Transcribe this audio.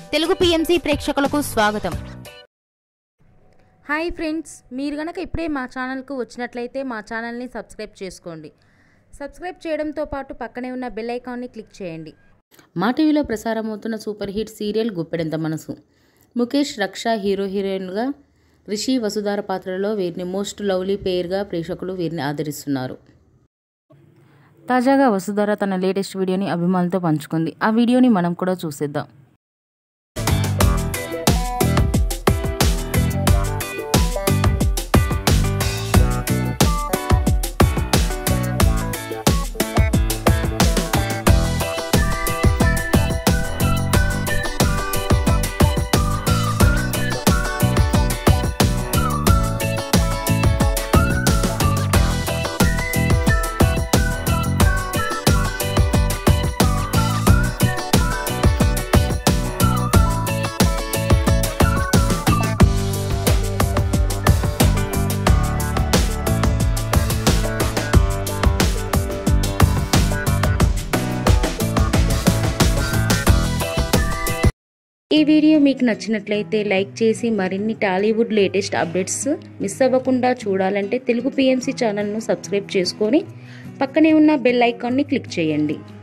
Telugu PMC ప్రేక్షకులకు స్వాగతం. Hi friends, మీరు గనక ఇప్పుడే మా ఛానల్కు వచ్చినట్లయితే మా ఛానల్ని సబ్స్క్రైబ్ చేసుకోండి. సబ్స్క్రైబ్ చేయడంతో పాటు పక్కనే ఉన్న బెల్ ఐకాన్ని క్లిక్ చేయండి. మా టీవీలో ప్రసారమవుతున్న super hit serial Guppedantha Manasu. Mukesh, రక్ష హీరోయిన్గా, రిషి, వసుధార పాత్రలో వీరిని మోస్ట్ లవ్లీ పేర్గా ప్రేక్షకులు వీరిని ఆదరిస్తున్నారు. తాజాగా వసుధార తన లేటెస్ట్ వీడియోని అభిమానులతో పంచుకుంది. ఆ వీడియోని మనం కూడా చూసేద్దాం. ఈ వీడియో మీకు నచ్చినట్లయితే లైక్ చేసి మరిన్ని టాలీవుడ్ లేటెస్ట్ అప్డేట్స్ మిస్ అవ్వకుండా చూడాలంటే తెలుగు పిఎంసి ఛానల్ను సబ్స్క్రైబ్ చేసుకొని పక్కనే ఉన్న బెల్ ఐకాన్ని క్లిక్ చేయండి.